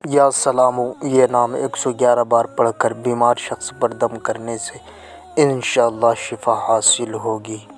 या सलामो ये नाम 111 बार पढ़कर बीमार शख्स पर दम करने से इंशाअल्लाह शिफा हासिल होगी।